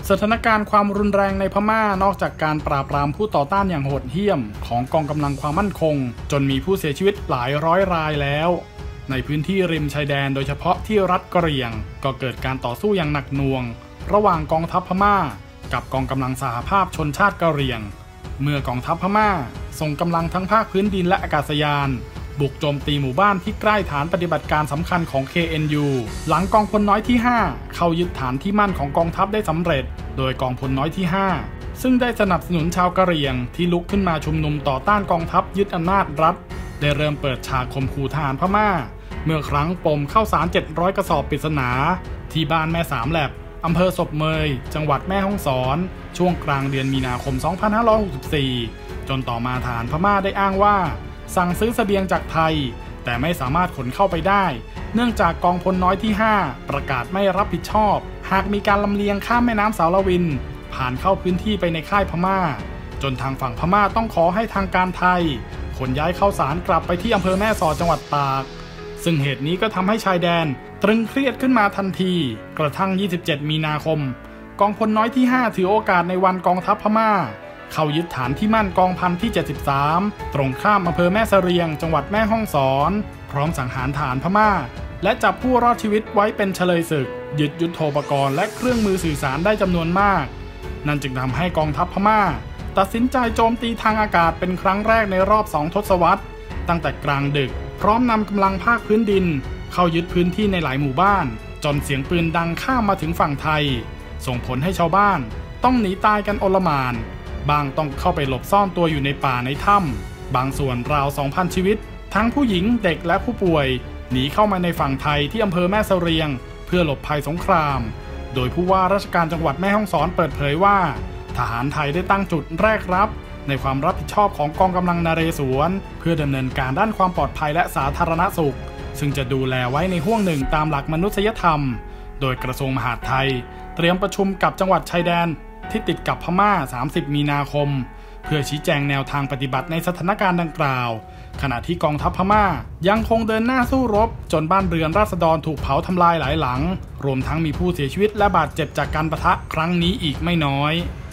สถานการณ์ความรุนแรงในพม่านอกจากการปราบปรามผู้ต่อต้านอย่างโหดเหี้ยมของกองกำลังความมั่นคงจนมีผู้เสียชีวิตหลายร้อยรายแล้วในพื้นที่ริมชายแดนโดยเฉพาะที่รัฐกะเหรี่ยงก็เกิดการต่อสู้อย่างหนักหน่วงระหว่างกองทัพพม่ากับกองกำลังสหภาพชนชาติกะเหรี่ยงเมื่อกองทัพพม่าส่งกำลังทั้งภาคพื้นดินและอากาศยานบุกโจมตีหมู่บ้านที่ใกล้ฐานปฏิบัติการสำคัญของ KNU หลังกองพลน้อยที่ 5 เข้ายึดฐานที่มั่นของกองทัพได้สำเร็จโดยกองพลน้อยที่ 5 ซึ่งได้สนับสนุนชาวกะเหรี่ยงที่ลุกขึ้นมาชุมนุมต่อต้านกองทัพยึดอำนาจรัฐได้เริ่มเปิดฉากข่มขู่ทหารพม่าเมื่อครั้งปมข้าวสาร700 กระสอบปริศนาที่บ้านแม่สามแลบอำเภอศพเมยจังหวัดแม่ฮ่องสอนช่วงกลางเดือนมีนาคม 2564 จนต่อมาทหารพม่าได้อ้างว่าสั่งซื้อเสบียงจากไทยแต่ไม่สามารถขนเข้าไปได้เนื่องจากกองพลน้อยที่ 5 ประกาศไม่รับผิดชอบหากมีการลำเลียงข้ามแม่น้ำสารวินผ่านเข้าพื้นที่ไปในค่ายพม่าจนทางฝั่งพม่าต้องขอให้ทางการไทยขนย้ายข้าวสารกลับไปที่อำเภอแม่สอดจังหวัดตากซึ่งเหตุนี้ก็ทำให้ชายแดนตรึงเครียดขึ้นมาทันทีกระทั่ง 27 มีนาคมกองพลน้อยที่ 5 ถือโอกาสในวันกองทัพพม่าเข้ายึดฐานที่มั่นกองพันที่ 73 ตรงข้ามอำเภอแม่เสรียงจังหวัดแม่ฮ่องสอนพร้อมสังหารฐานพม่าและจับผู้รอดชีวิตไว้เป็นเฉลยศึกยึดยุทโธปกรณ์และเครื่องมือสื่อสารได้จำนวนมากนั่นจึงทำให้กองทัพพม่าตัดสินใจโจมตีทางอากาศเป็นครั้งแรกในรอบ2 ทศวรรษตั้งแต่กลางดึกพร้อมนำกำลังภาคพื้นดินเข้ายึดพื้นที่ในหลายหมู่บ้านจนเสียงปืนดังข้ามมาถึงฝั่งไทยส่งผลให้ชาวบ้านต้องหนีตายกันโอลหม่านบางต้องเข้าไปหลบซ่อนตัวอยู่ในป่าในถ้ำบางส่วนราว 2,000 ชีวิตทั้งผู้หญิงเด็กและผู้ป่วยหนีเข้ามาในฝั่งไทยที่อำเภอแม่เสรียงเพื่อหลบภัยสงครามโดยผู้ว่าราชการจังหวัดแม่ฮ่องสอนเปิดเผยว่าทหารไทยได้ตั้งจุดแรกรับในความรับผิดชอบของกองกำลังนเรศวรเพื่อดำเนินการด้านความปลอดภัยและสาธารณสุขซึ่งจะดูแลไว้ในห้วงหนึ่งตามหลักมนุษยธรรมโดยกระทรวงมหาดไทยเตรียมประชุมกับจังหวัดชายแดนที่ติดกับพม่า 30 มีนาคมเพื่อชี้แจงแนวทางปฏิบัติในสถานการณ์ดังกล่าวขณะที่กองทัพพม่ายังคงเดินหน้าสู้รบจนบ้านเรือนราษฎรถูกเผาทำลายหลายหลังรวมทั้งมีผู้เสียชีวิตและบาดเจ็บจากการปะทะครั้งนี้อีกไม่น้อย